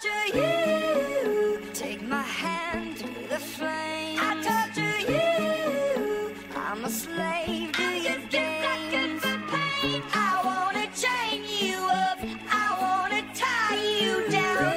torture you. Take my hand through the flame. I torture you. I'm a slave to your game. I wanna chain you up. I wanna tie you down.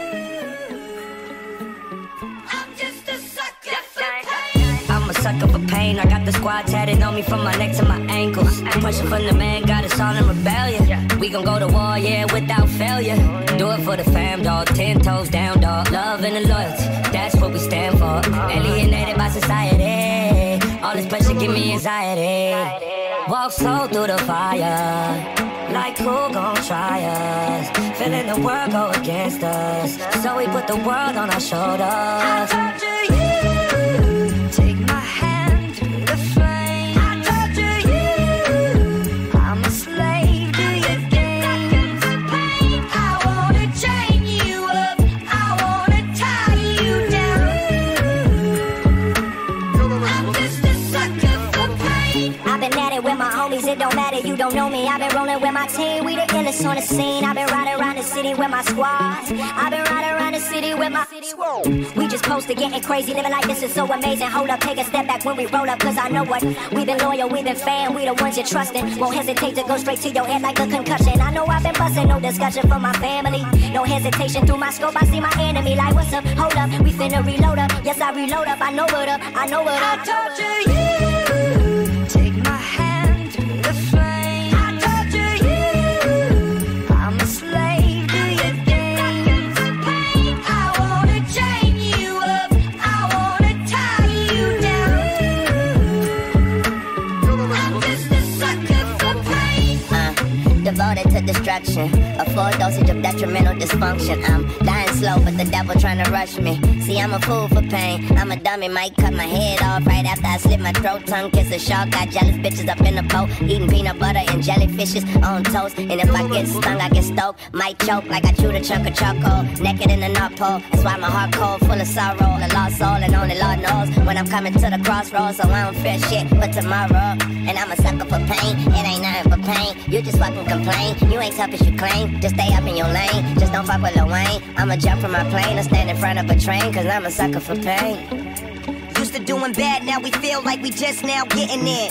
I'm just a sucker for pain. I'm a sucker for pain. I got the squad tatted on me from my neck to my ankles. Pressure from the man got us all in rebellion. We gon' go to war, yeah, without failure. Do it for the fam, dog. 10 toes down, dog. Love and the loyalty, that's what we stand for. Alienated by society. All this pressure give me anxiety. Walk slow through the fire. Like who gon' try us? Feeling the world go against us. So we put the world on our shoulders. I torture you. Take my hand through the flame. I torture you. I'm a slave to your game. I wanna chain you up. I wanna tie you down. I'm just a sucker for pain. I've been at it with my homies, it don't matter, you don't know me. I've been rolling with my team, we the illest on the scene. I've been riding around the city with my squads. I've been riding around the city with my squad. We just posted getting crazy, living like this is so amazing. Hold up, take a step back when we roll up, cause I know what. We've been loyal, we've been fan, we the ones you're trusting. Won't hesitate to go straight to your head like a concussion. I know I've been busting, no discussion for my family. No hesitation through my scope, I see my enemy like what's up, hold up, we finna reload up. Yes, I reload up, I know what up, I know what up. I torture you. Take my hand through the flame. I torture you. I'm a slave to your game. I wanna chain you up. I wanna tie you down. I'm just a sucker for pain. Devoted to destruction, a full dosage of detrimental dysfunction. I'm dying slow, but the devil trying to rush me. See, I'm a fool for pain. I'm a dummy, might cut my head off right after I slit my throat. Tongue kiss a shark, got jealous bitches up in the boat, eating peanut butter and jellyfishes on toast. And if I get stung, I get stoked. Might choke like I chewed a chunk of charcoal. Naked in the North Pole, that's why my heart cold, full of sorrow. A lost soul, and only Lord knows when I'm coming to the crossroads. So I don't fear shit but tomorrow. And I'm a sucker for pain. It ain't nothing but pain. You just fucking complain. You ain't tough as you claim. Just stay up in your lane. Just don't fuck with Lil Wayne. I'ma jump from my plane or stand in front of a train, cause I'm a sucker for pain. Used to doing bad, now we feel like we just now getting there.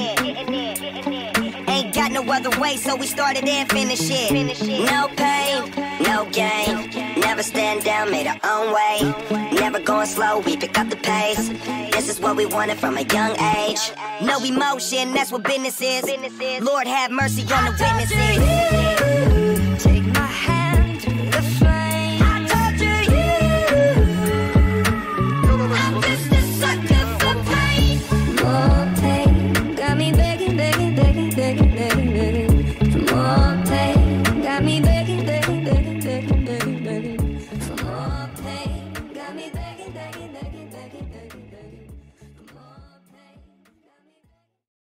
Ain't got no other way, so we started and finished it. No pain, no gain. Never stand down, made our own way. Never going slow, we pick up the pace. This is what we wanted from a young age. No emotion, that's what business is. Lord have mercy on the witnesses.